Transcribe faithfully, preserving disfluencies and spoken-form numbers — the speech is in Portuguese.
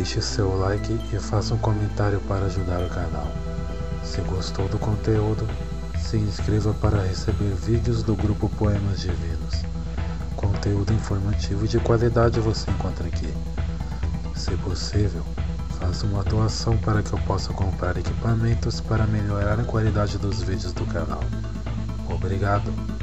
Deixe seu like e faça um comentário para ajudar o canal. Se gostou do conteúdo, se inscreva para receber vídeos do grupo Poemas Divinos. Conteúdo informativo e de qualidade você encontra aqui. Se possível, faça uma doação para que eu possa comprar equipamentos para melhorar a qualidade dos vídeos do canal. Obrigado!